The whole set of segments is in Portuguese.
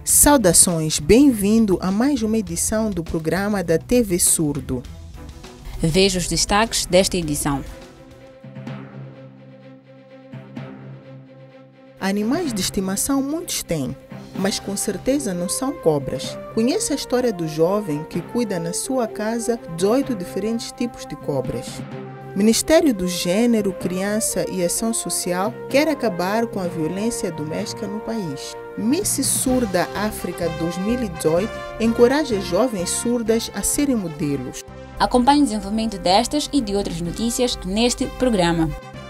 Saudações, bem-vindo a mais uma edição do programa da TV Surdo. Veja os destaques desta edição. Animais de estimação muitos têm, mas com certeza não são cobras. Conheça a história do jovem que cuida na sua casa 18 diferentes tipos de cobras. Ministério do Gênero, Criança e Ação Social quer acabar com a violência doméstica no país. Miss Surda África 2018 encoraja jovens surdas a serem modelos. Acompanhe o desenvolvimento destas e de outras notícias neste programa.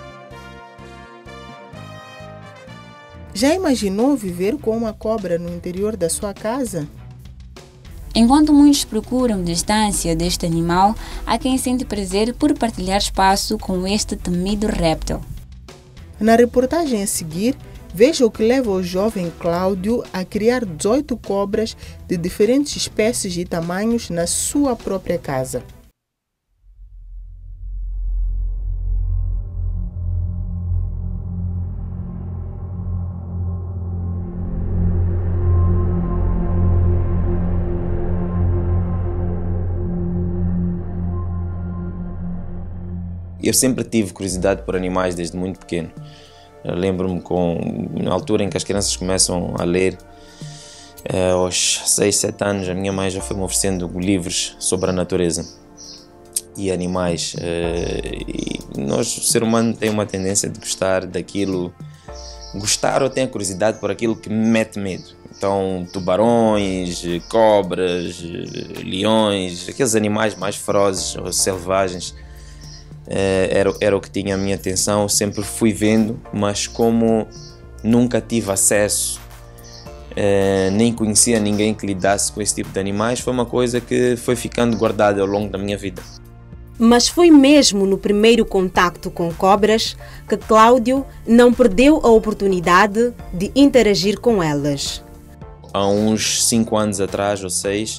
Já imaginou viver com uma cobra no interior da sua casa? Enquanto muitos procuram distância deste animal, há quem sente prazer por partilhar espaço com este temido réptil. Na reportagem a seguir, veja o que leva o jovem Cláudio a criar 18 cobras de diferentes espécies e tamanhos na sua própria casa. Eu sempre tive curiosidade por animais desde muito pequeno. Eu lembro-me na altura em que as crianças começam a ler, aos 6, 7 anos, a minha mãe já foi me oferecendo livros sobre a natureza e animais. E nós, o ser humano, tem uma tendência de gostar daquilo, gostar ou tem a curiosidade por aquilo que mete medo. Então, tubarões, cobras, leões, aqueles animais mais ferozes ou selvagens. Era o que tinha a minha atenção. Eu sempre fui vendo, mas como nunca tive acesso, nem conhecia ninguém que lidasse com esse tipo de animais, foi uma coisa que foi ficando guardada ao longo da minha vida. Mas foi mesmo no primeiro contacto com cobras que Cláudio não perdeu a oportunidade de interagir com elas. Há uns 5 anos atrás, ou 6,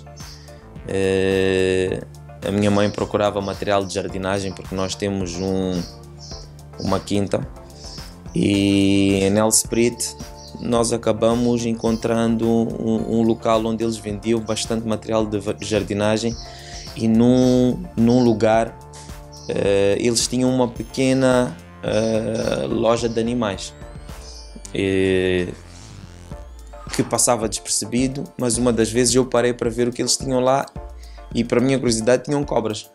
a minha mãe procurava material de jardinagem porque nós temos uma quinta e em El Spirit nós acabamos encontrando um local onde eles vendiam bastante material de jardinagem e num lugar eles tinham uma pequena loja de animais que passava despercebido, mas uma das vezes eu parei para ver o que eles tinham lá. E para minha curiosidade tinham cobras.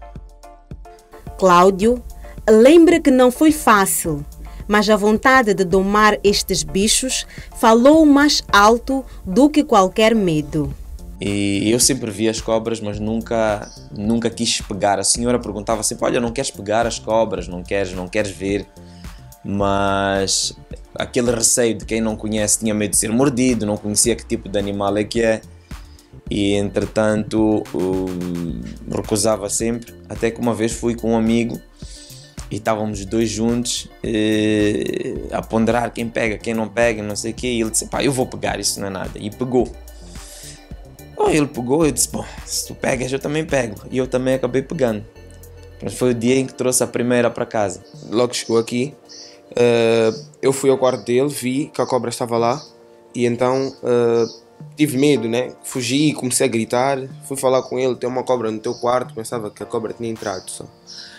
Cláudio lembra que não foi fácil, mas a vontade de domar estes bichos falou mais alto do que qualquer medo. E eu sempre vi as cobras, mas nunca quis pegar. A senhora perguntava sempre: olha, não queres pegar as cobras, não queres ver? Mas aquele receio de quem não conhece, tinha medo de ser mordido, não conhecia que tipo de animal é que é. E entretanto recusava sempre, até que uma vez fui com um amigo e estávamos os dois juntos a ponderar quem pega, quem não pega, não sei o quê, e ele disse: pá, eu vou pegar, isso não é nada, e pegou. Ele pegou, eu disse: bom, se tu pegas eu também pego, e eu também acabei pegando. Mas foi o dia em que trouxe a primeira para casa. Logo que chegou aqui, eu fui ao quarto dele, vi que a cobra estava lá e então tive medo, né? Fugi e comecei a gritar. Fui falar com ele: tem uma cobra no teu quarto. Pensava que a cobra tinha entrado só.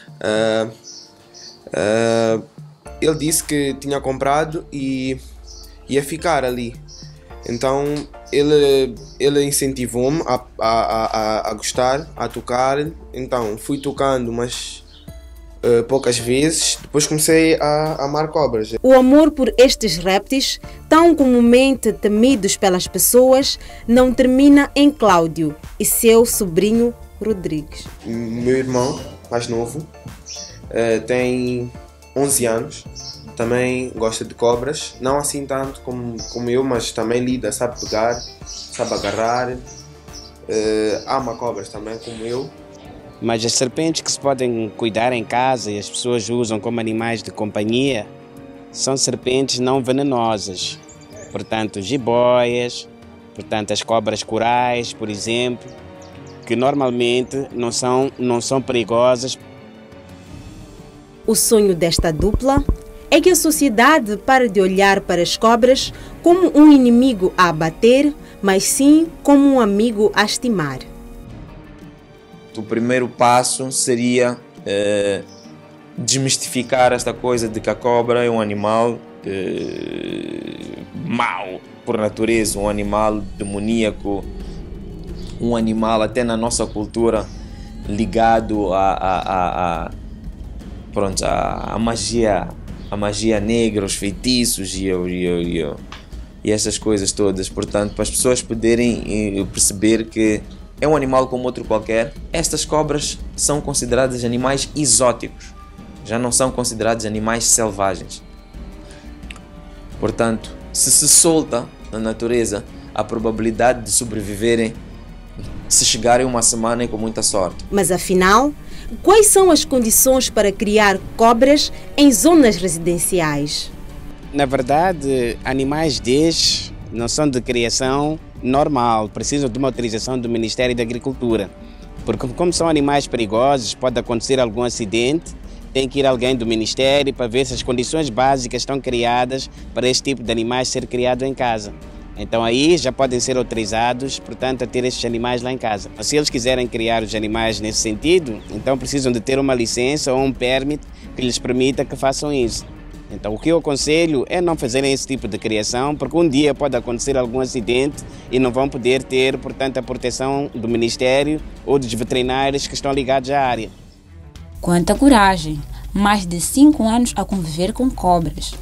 Ele disse que tinha comprado e ia ficar ali. Então ele incentivou-me a gostar, a tocar. Então fui tocando, mas poucas vezes. Depois comecei a amar cobras. O amor por estes répteis, tão comumente temidos pelas pessoas, não termina em Cláudio e seu sobrinho Rodrigues. Meu irmão mais novo tem 11 anos, também gosta de cobras, não assim tanto como eu, mas também lida, sabe pegar, sabe agarrar, ama cobras também como eu. Mas as serpentes que se podem cuidar em casa e as pessoas usam como animais de companhia são serpentes não venenosas. Portanto, jiboias, portanto as cobras corais, por exemplo, que normalmente não são perigosas. O sonho desta dupla é que a sociedade para de olhar para as cobras como um inimigo a abater, mas sim como um amigo a estimar. O primeiro passo seria desmistificar esta coisa de que a cobra é um animal mau por natureza, um animal demoníaco, um animal até na nossa cultura ligado à magia negra, os feitiços e essas coisas todas. Portanto, para as pessoas poderem perceber que é um animal como outro qualquer, estas cobras são consideradas animais exóticos, já não são considerados animais selvagens. Portanto, se solta na natureza, a probabilidade de sobreviverem, se chegarem uma semana, é com muita sorte. Mas afinal, quais são as condições para criar cobras em zonas residenciais? Na verdade, animais destes não são de criação normal, precisam de uma autorização do Ministério da Agricultura. Porque como são animais perigosos, pode acontecer algum acidente, tem que ir alguém do Ministério para ver se as condições básicas estão criadas para este tipo de animais ser criado em casa. Então aí já podem ser autorizados, portanto, a ter estes animais lá em casa. Se eles quiserem criar os animais nesse sentido, então precisam de ter uma licença ou um permit que lhes permita que façam isso. Então o que eu aconselho é não fazerem esse tipo de criação, porque um dia pode acontecer algum acidente e não vão poder ter, portanto, a proteção do Ministério ou dos veterinários que estão ligados à área. Quanta coragem! Mais de 5 anos a conviver com cobras.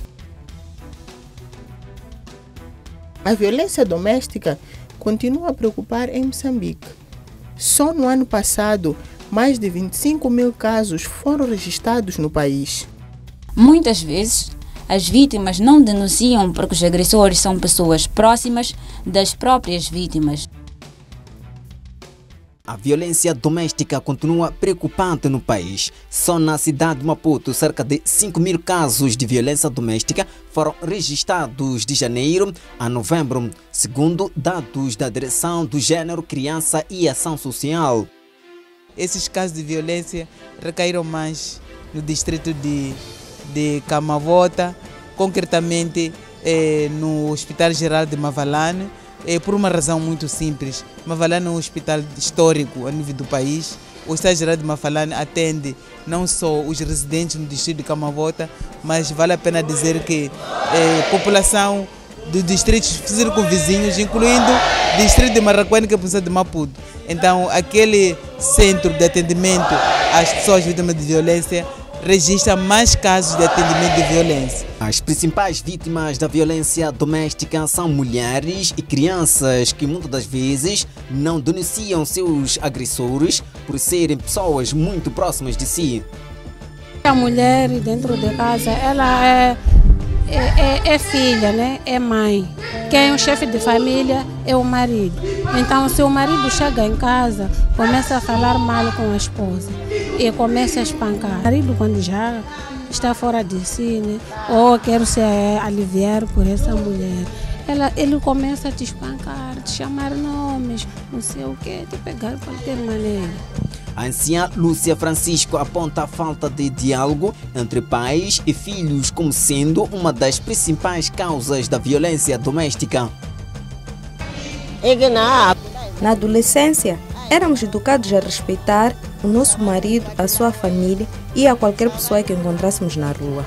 A violência doméstica continua a preocupar em Moçambique. Só no ano passado, mais de 25 mil casos foram registrados no país. Muitas vezes, as vítimas não denunciam porque os agressores são pessoas próximas das próprias vítimas. A violência doméstica continua preocupante no país. Só na cidade de Maputo, cerca de 5 mil casos de violência doméstica foram registrados de janeiro a novembro, segundo dados da Direção do Gênero, Criança e Ação Social. Esses casos de violência recaíram mais no distrito de Camavota, concretamente no Hospital Geral de Mavalane, por uma razão muito simples. Mavalane é um hospital histórico a nível do país. O Hospital Geral de Mavalane atende não só os residentes no distrito de Camavota, mas vale a pena dizer que a população dos distritos circunvizinhos, incluindo o distrito de Marraquene, que é a província de Maputo. Então, aquele centro de atendimento às pessoas vítimas de violência registra mais casos de atendimento de violência. As principais vítimas da violência doméstica são mulheres e crianças que muitas das vezes não denunciam seus agressores por serem pessoas muito próximas de si. A mulher dentro de casa, ela é filha, né? É mãe. Quem é o chefe de família é o marido. Então, se o marido chega em casa, começa a falar mal com a esposa e começa a espancar. O marido, quando já está fora de si, né? Ou quer se aliviar por essa mulher, ele começa a te espancar, te chamar nomes, não sei o que, te pegar de qualquer maneira. A anciã Lúcia Francisco aponta a falta de diálogo entre pais e filhos como sendo uma das principais causas da violência doméstica. Na adolescência, éramos educados a respeitar o nosso marido, a sua família e a qualquer pessoa que encontrássemos na rua.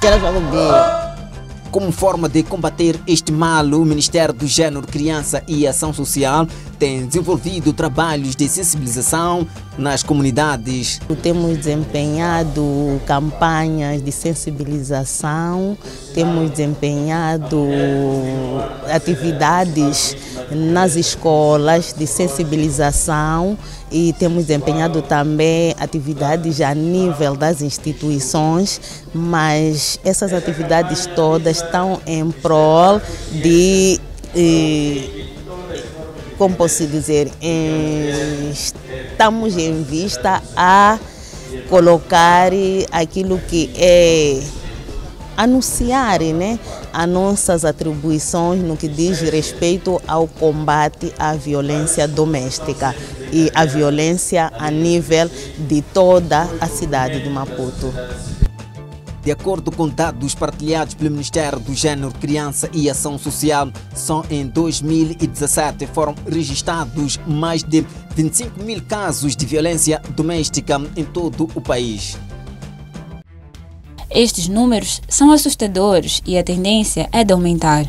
Como forma de combater este mal, o Ministério do Gênero, Criança e Ação Social tem desenvolvido trabalhos de sensibilização nas comunidades. Temos desempenhado campanhas de sensibilização, temos desempenhado atividades nas escolas de sensibilização e temos desempenhado também atividades a nível das instituições, mas essas atividades todas estão em prol de, como posso dizer, estamos em vista a colocar aquilo que é anunciar, né, as nossas atribuições no que diz respeito ao combate à violência doméstica e à violência a nível de toda a cidade de Maputo. De acordo com dados partilhados pelo Ministério do Gênero, Criança e Ação Social, só em 2017 foram registrados mais de 25 mil casos de violência doméstica em todo o país. Estes números são assustadores e a tendência é de aumentar.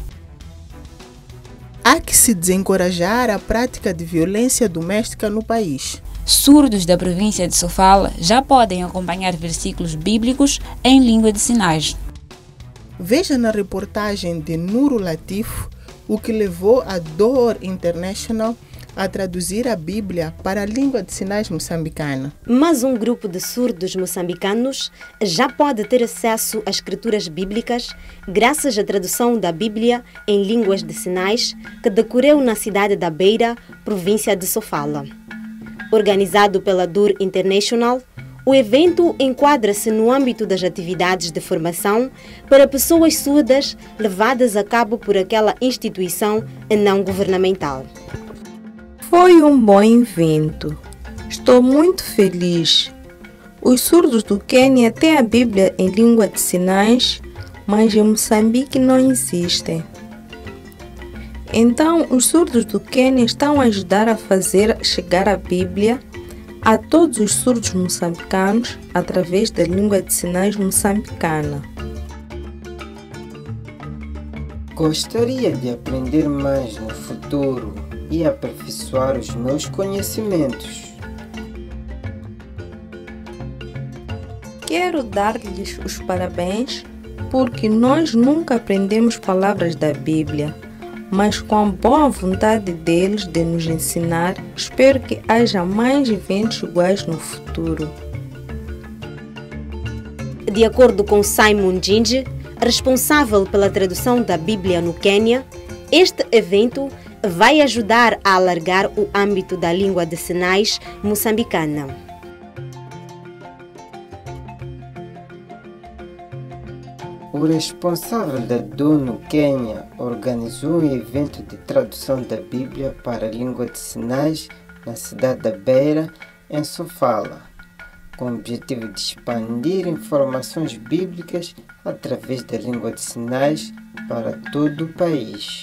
Há que se desencorajar a prática de violência doméstica no país. Surdos da província de Sofala já podem acompanhar versículos bíblicos em língua de sinais. Veja na reportagem de Nuro Latif o que levou a Door International a traduzir a Bíblia para a língua de sinais moçambicana. Mas um grupo de surdos moçambicanos já pode ter acesso às escrituras bíblicas graças à tradução da Bíblia em línguas de sinais que decorreu na cidade da Beira, província de Sofala. Organizado pela Door International, o evento enquadra-se no âmbito das atividades de formação para pessoas surdas levadas a cabo por aquela instituição não governamental. Foi um bom evento. Estou muito feliz. Os surdos do Quênia têm a Bíblia em língua de sinais, mas em Moçambique não existem. Então, os surdos do Quênia estão a ajudar a fazer chegar a Bíblia a todos os surdos moçambicanos através da língua de sinais moçambicana. Gostaria de aprender mais no futuro e aperfeiçoar os meus conhecimentos. Quero dar-lhes os parabéns porque nós nunca aprendemos palavras da Bíblia, mas com a boa vontade deles de nos ensinar, espero que haja mais eventos iguais no futuro. De acordo com Simon Ginge, responsável pela tradução da Bíblia no Quênia, este evento vai ajudar a alargar o âmbito da língua de sinais moçambicana. O responsável da DON no Quênia organizou um evento de tradução da Bíblia para a língua de sinais na cidade da Beira, em Sofala, com o objetivo de expandir informações bíblicas através da língua de sinais para todo o país.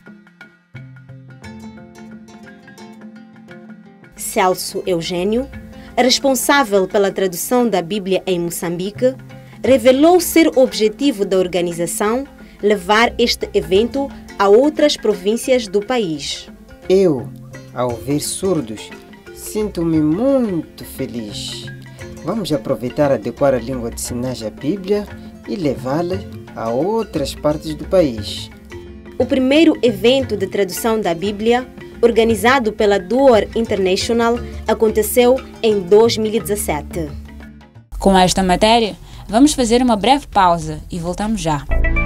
Celso Eugênio, responsável pela tradução da Bíblia em Moçambique, revelou ser o objetivo da organização levar este evento a outras províncias do país. Eu, ao ver surdos, sinto-me muito feliz. Vamos aproveitar a adequar a língua de sinais à Bíblia e levá-la a outras partes do país. O primeiro evento de tradução da Bíblia, organizado pela Door International, aconteceu em 2017. Com esta matéria, vamos fazer uma breve pausa e voltamos já.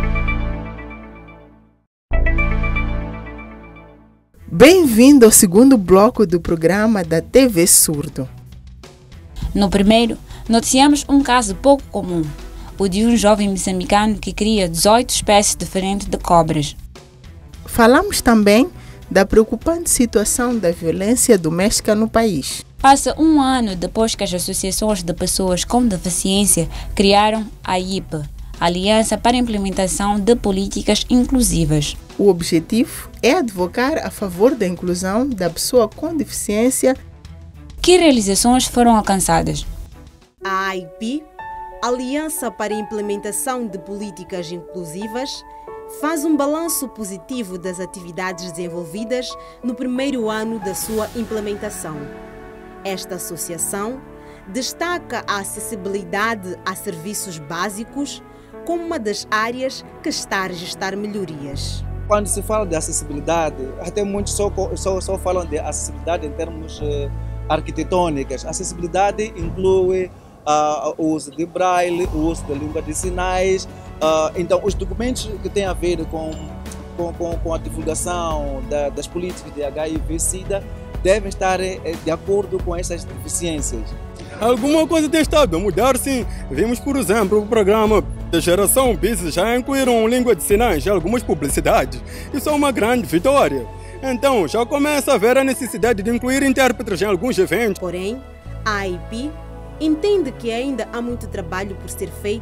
Bem-vindo ao segundo bloco do programa da TV Surdo. No primeiro, noticiamos um caso pouco comum, o de um jovem moçambicano que cria 18 espécies diferentes de cobras. Falamos também da preocupante situação da violência doméstica no país. Passa um ano depois que as associações de pessoas com deficiência criaram a IPE, Aliança para a Implementação de Políticas Inclusivas. O objetivo é advocar a favor da inclusão da pessoa com deficiência. Que realizações foram alcançadas? A AIP, Aliança para a Implementação de Políticas Inclusivas, faz um balanço positivo das atividades desenvolvidas no primeiro ano da sua implementação. Esta associação destaca a acessibilidade a serviços básicos como uma das áreas que está a registrar melhorias. Quando se fala de acessibilidade, até muitos só falam de acessibilidade em termos arquitetônicos. Acessibilidade inclui o uso de braille, o uso da língua de sinais. Então, os documentos que têm a ver com a divulgação das políticas de HIV/SIDA devem estar de acordo com essas deficiências. Alguma coisa tem estado a mudar, sim. Vimos, por exemplo, o programa da geração Business já incluíram língua de sinais em algumas publicidades. Isso é uma grande vitória. Então, já começa a haver a necessidade de incluir intérpretes em alguns eventos. Porém, a AIP entende que ainda há muito trabalho por ser feito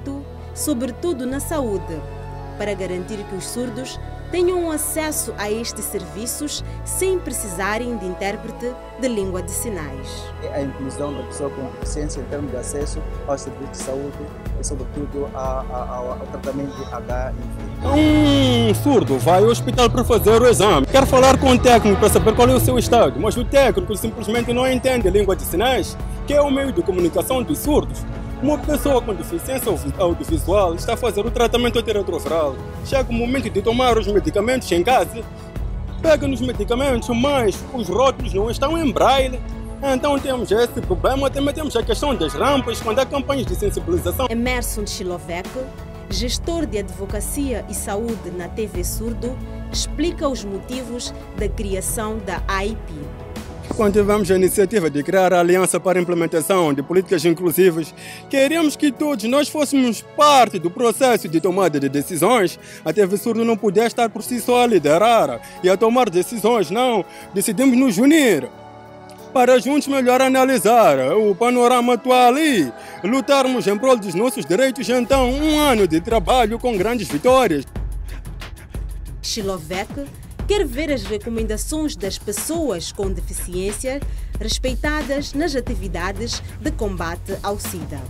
sobretudo na saúde, para garantir que os surdos tenham acesso a estes serviços sem precisarem de intérprete de língua de sinais. A inclusão da pessoa com deficiência em termos de acesso aos serviços de saúde e, sobretudo, ao tratamento de HIV. Surdo vai ao hospital para fazer o exame. Quer falar com o técnico para saber qual é o seu estado, mas o técnico simplesmente não entende a língua de sinais, que é o meio de comunicação dos surdos. Uma pessoa com deficiência audiovisual está a fazer o tratamento teatral. Chega o momento de tomar os medicamentos em casa. Pega nos medicamentos, mas os rótulos não estão em braille. Então temos esse problema. Também temos a questão das rampas, quando há campanhas de sensibilização. Emerson Chilovec, gestor de advocacia e saúde na TV Surdo, explica os motivos da criação da AIP. Quando tivemos a iniciativa de criar a Aliança para a Implementação de Políticas Inclusivas, queríamos que todos nós fôssemos parte do processo de tomada de decisões. A TV Surdo não podia estar por si só a liderar e a tomar decisões, não. Decidimos nos unir para juntos melhor analisar o panorama atual e lutarmos em prol dos nossos direitos. Então, um ano de trabalho com grandes vitórias. Chilovec quer ver as recomendações das pessoas com deficiência respeitadas nas atividades de combate ao SIDA.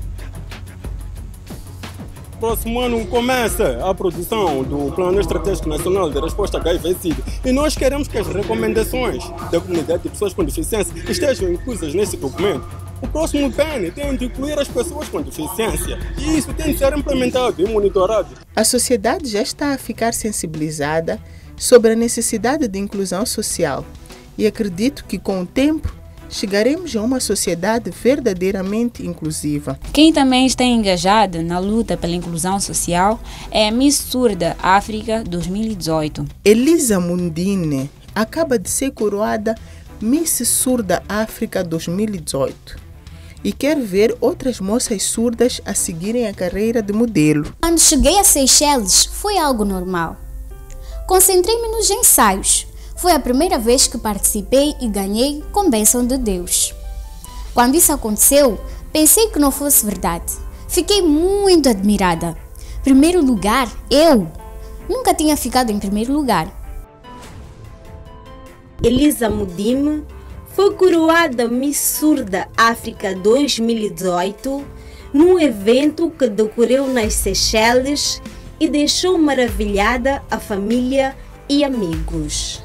Próximo ano começa a produção do Plano Estratégico Nacional de Resposta a HIV/SIDA e nós queremos que as recomendações da comunidade de pessoas com deficiência estejam inclusas nesse documento. O próximo PEN tem de incluir as pessoas com deficiência e isso tem de ser implementado e monitorado. A sociedade já está a ficar sensibilizada sobre a necessidade de inclusão social e acredito que com o tempo chegaremos a uma sociedade verdadeiramente inclusiva. Quem também está engajado na luta pela inclusão social é a Miss Surda África 2018. Elisa Mundine acaba de ser coroada Miss Surda África 2018 e quer ver outras moças surdas a seguirem a carreira de modelo. Quando cheguei a Seychelles foi algo normal. Concentrei-me nos ensaios. Foi a primeira vez que participei e ganhei com bênção de Deus. Quando isso aconteceu, pensei que não fosse verdade. Fiquei muito admirada. Primeiro lugar, eu nunca tinha ficado em primeiro lugar. Elisa Mundine foi coroada Miss Surda África 2018 num evento que decorreu nas Seychelles e deixou maravilhada a família e amigos.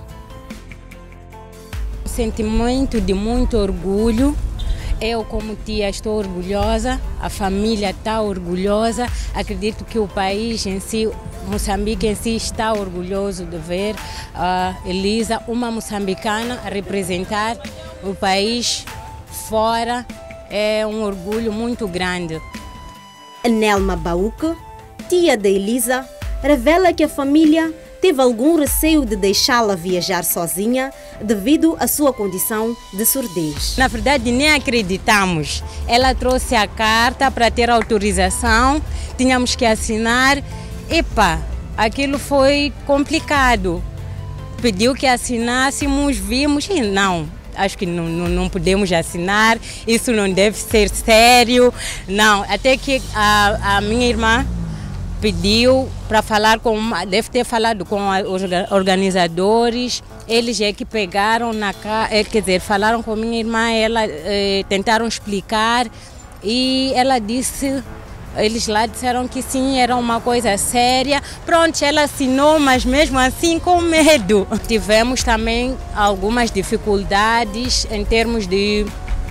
Sentimento de muito orgulho. Eu, como tia, estou orgulhosa, a família está orgulhosa. Acredito que o país em si, Moçambique em si, está orgulhoso de ver a Elisa, uma moçambicana, a representar o país fora. É um orgulho muito grande. Nelma Bauque, tia da Elisa, revela que a família teve algum receio de deixá-la viajar sozinha devido à sua condição de surdez. Na verdade, nem acreditamos. Ela trouxe a carta para ter autorização, tínhamos que assinar. Epa, aquilo foi complicado. Pediu que assinássemos, vimos e não. Acho que não podemos assinar, isso não deve ser sério. Não, até que a minha irmã pediu para falar com, deve ter falado com os organizadores, eles é que pegaram quer dizer, falaram com minha irmã, tentaram explicar e ela disse, eles lá disseram que sim, era uma coisa séria. Pronto, ela assinou, mas mesmo assim com medo. Tivemos também algumas dificuldades em termos de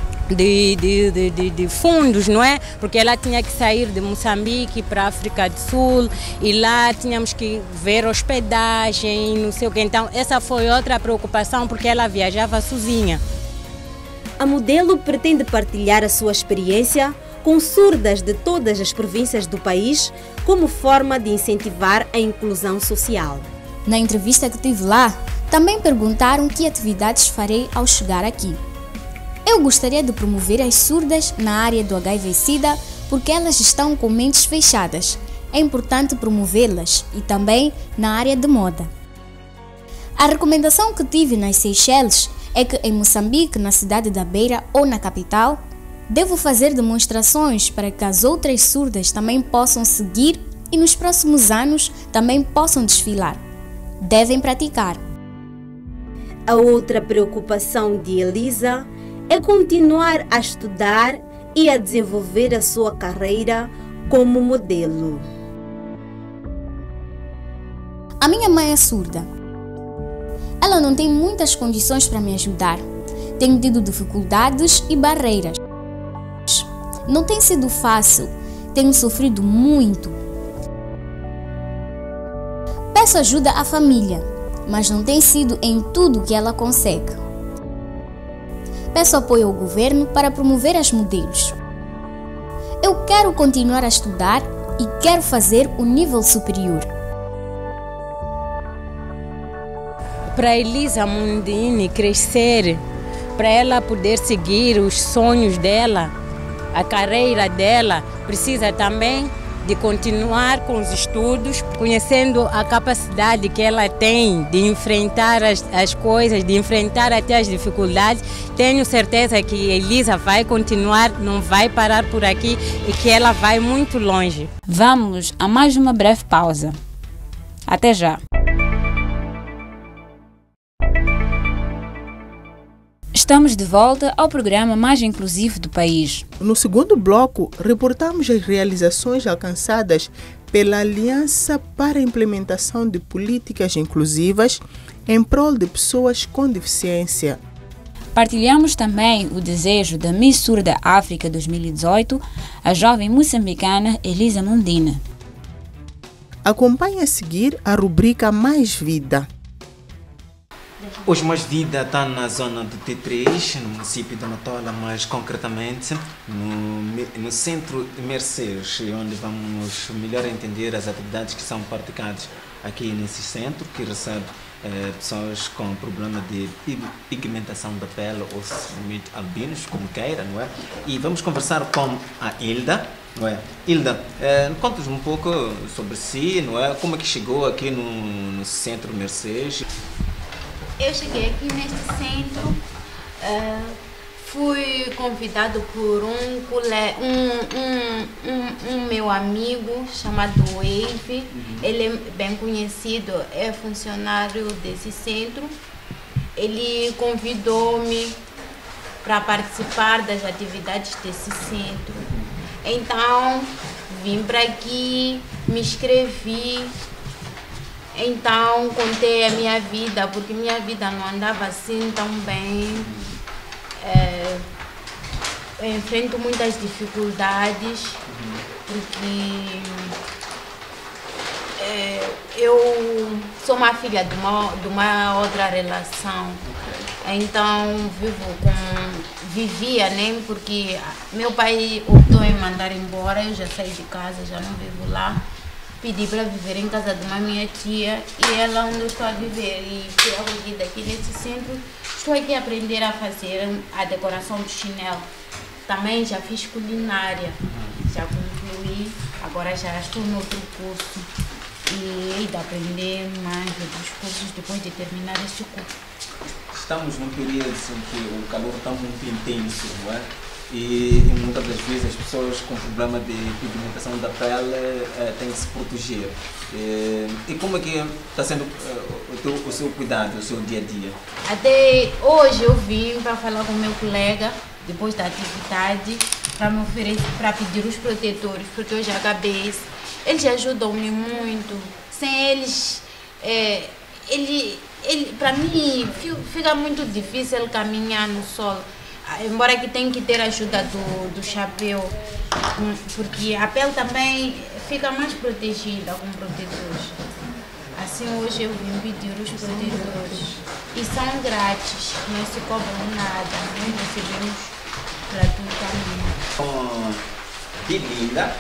fundos, não é? Porque ela tinha que sair de Moçambique para a África do Sul e lá tínhamos que ver hospedagem, não sei o que. Então essa foi outra preocupação porque ela viajava sozinha. A modelo pretende partilhar a sua experiência com surdas de todas as províncias do país como forma de incentivar a inclusão social. Na entrevista que tive lá, também perguntaram que atividades farei ao chegar aqui. Eu gostaria de promover as surdas na área do HIV/SIDA porque elas estão com mentes fechadas. É importante promovê-las e também na área de moda. A recomendação que tive nas Seychelles é que em Moçambique, na cidade da Beira ou na capital, Devo fazer demonstrações para que as outras surdas também possam seguir e nos próximos anos também possam desfilar. Devem praticar. A outra preocupação de Elisa é continuar a estudar e a desenvolver a sua carreira como modelo. A minha mãe é surda. Ela não tem muitas condições para me ajudar. Tenho tido dificuldades e barreiras. Não tem sido fácil. Tenho sofrido muito. Peço ajuda à família, mas não tem sido em tudo que ela consegue. Peço apoio ao governo para promover as modelos. Eu quero continuar a estudar e quero fazer o nível superior. Para Elisa Mundini crescer, para ela poder seguir os sonhos dela, a carreira dela, precisa também de continuar com os estudos, conhecendo a capacidade que ela tem de enfrentar as coisas, de enfrentar até as dificuldades. Tenho certeza que Elisa vai continuar, não vai parar por aqui e que ela vai muito longe. Vamos a mais uma breve pausa. Até já! Estamos de volta ao programa mais inclusivo do país. No segundo bloco, reportamos as realizações alcançadas pela Aliança para a Implementação de Políticas Inclusivas em prol de pessoas com deficiência. Partilhamos também o desejo da Miss Surda África 2018, a jovem moçambicana Elisa Mundini. Acompanhe a seguir a rubrica Mais Vida. Hoje Mais Vida está na zona do T3, no município de Matola, mais concretamente no centro de Mercedes, onde vamos melhor entender as atividades que são praticadas aqui nesse centro, que recebe pessoas com problema de pigmentação da pele ou simplesmente albinos, como queira, não é? E vamos conversar com a Hilda, não é? Hilda, conta-nos um pouco sobre si, não é? Como é que chegou aqui no centro Mercedes? Eu cheguei aqui neste centro, fui convidado por um meu amigo chamado Wave. Ele é bem conhecido, é funcionário desse centro. Ele convidou-me para participar das atividades desse centro. Então, vim para aqui, me inscrevi. Então, contei a minha vida, porque minha vida não andava assim tão bem. Eu enfrento muitas dificuldades, porque eu sou uma filha de uma outra relação. Então, vivia, né? Porque meu pai optou em mandar embora, eu já saí de casa, já não vivo lá. Pedi para viver em casa de uma minha tia e ela onde eu estou a viver. E fui acolhida aqui nesse centro. Estou aqui a aprender a fazer a decoração do chinelo. Também já fiz culinária, já concluí, agora já estou no outro curso. E hei de aprender mais outros cursos depois de terminar este curso. Estamos num período em que o calor está muito intenso, não é? E muitas das vezes as pessoas com problema de pigmentação da pele têm que se proteger. E como é que está sendo o seu cuidado, o seu dia a dia? Até hoje eu vim para falar com o meu colega, depois da atividade, para me oferecer, para pedir os protetores, porque eu já acabei. Eles ajudam-me muito. Sem eles, para mim fica muito difícil caminhar no sol. Embora que tenha que ter a ajuda do chapéu, porque a pele também fica mais protegida com protetores. Assim, hoje eu vim pedir os protetores e são grátis, não se cobram nada, nós recebemos gratuitamente. Com Belinda,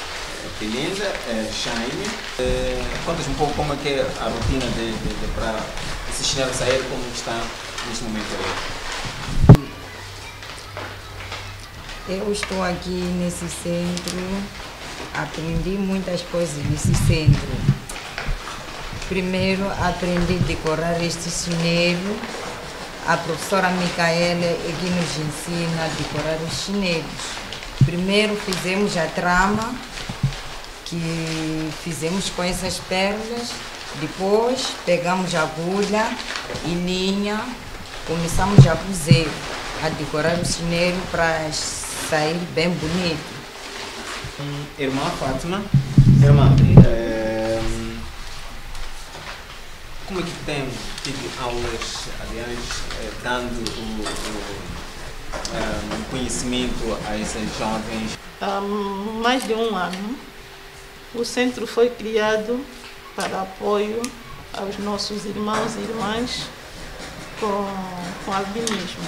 Shine, conta-nos um pouco como é que é a rotina para esse chinelo sair, como está neste momento aí. Eu estou aqui nesse centro, aprendi muitas coisas nesse centro. Primeiro aprendi a decorar este chinelo, a professora Micaela é que nos ensina a decorar os chinelos. Primeiro fizemos a trama, que fizemos com essas pérolas. Depois pegamos a agulha e linha, começamos a cozer, a decorar o chinelo para sair bem bonito. Irmã Fátima, irmã, como é que tem tido aulas, aliás, dando o conhecimento a esses jovens? Há mais de um ano, o centro foi criado para apoio aos nossos irmãos e irmãs com albinismo.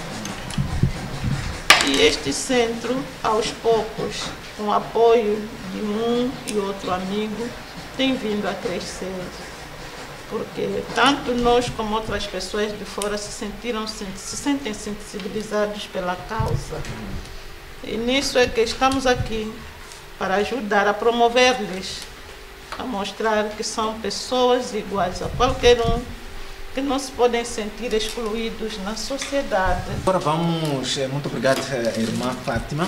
E este centro, aos poucos, com o apoio de um e outro amigo, tem vindo a crescer. Porque tanto nós como outras pessoas de fora se sentem sensibilizados pela causa. E nisso é que estamos aqui, para ajudar a promover-lhes, a mostrar que são pessoas iguais a qualquer um, que não se podem sentir excluídos na sociedade. Agora vamos, muito obrigado, irmã Fátima.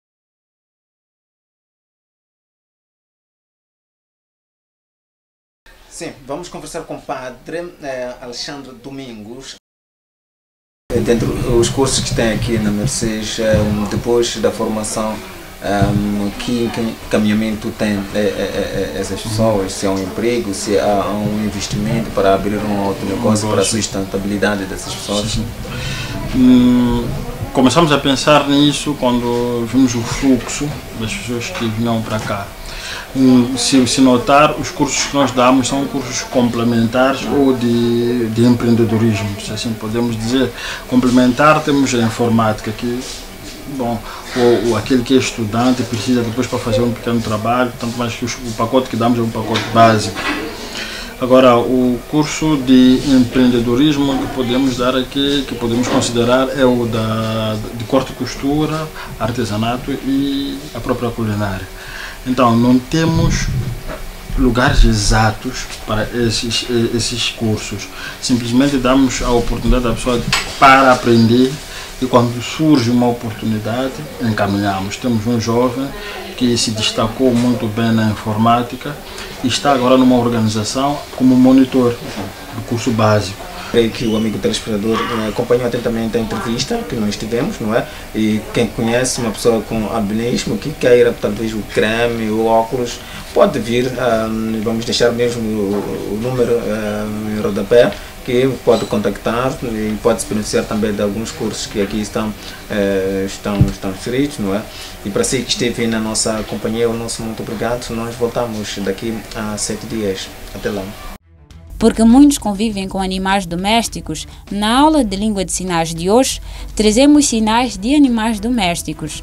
Sim, vamos conversar com o padre Alexandre Domingos. Dentro dos cursos que tem aqui na Mercedes, depois da formação, que encaminhamento tem essas pessoas? Se há um emprego, se há um investimento para abrir um outro negócio para a sustentabilidade dessas pessoas? Começamos a pensar nisso quando vimos o fluxo das pessoas que vinham para cá. Se notar, os cursos que nós damos são cursos complementares ou de empreendedorismo, se assim podemos dizer. Complementar, temos a informática, que, bom, ou aquele que é estudante precisa depois para fazer um pequeno trabalho, tanto mais que o pacote que damos é um pacote básico. Agora, o curso de empreendedorismo que podemos dar aqui, que podemos considerar, é o de corte e costura, artesanato e a própria culinária. Então, não temos lugares exatos para esses cursos. Simplesmente damos a oportunidade à pessoa para aprender e quando surge uma oportunidade, encaminhamos. Temos um jovem que se destacou muito bem na informática e está agora numa organização como monitor do curso básico. Creio que o amigo telespectador acompanhou atentamente a entrevista que nós tivemos, não é? E quem conhece uma pessoa com albinismo que queira talvez o creme, o óculos, pode vir, vamos deixar mesmo o número em rodapé, que pode contactar e pode se beneficiar também de alguns cursos que aqui estão inscritos, não é? E para si que esteve na nossa companhia, o nosso muito obrigado. Nós voltamos daqui a 7 dias. Até lá. Porque muitos convivem com animais domésticos, na aula de língua de sinais de hoje, trazemos sinais de animais domésticos.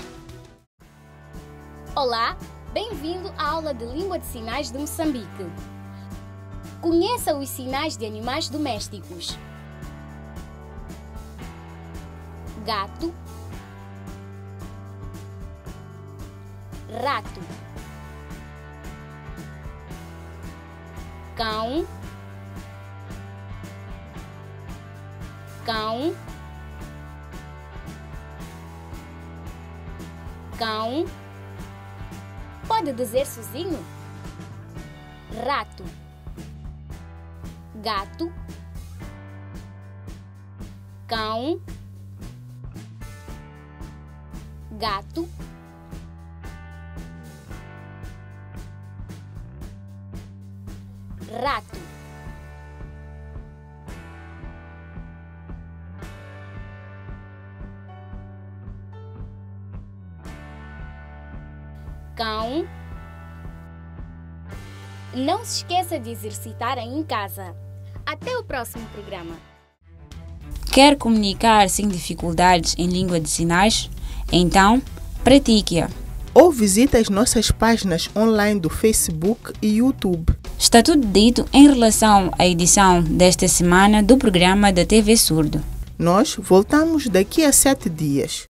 Olá, bem-vindo à aula de língua de sinais de Moçambique. Conheça os sinais de animais domésticos. Gato, rato, cão, cão, cão. Pode dizer sozinho? Rato, gato, cão, gato, rato. Cão. Não se esqueça de exercitar em casa. Até o próximo programa. Quer comunicar sem dificuldades em língua de sinais? Então, pratique-a. Ou visite as nossas páginas online do Facebook e YouTube. Está tudo dito em relação à edição desta semana do programa da TV Surdo. Nós voltamos daqui a 7 dias.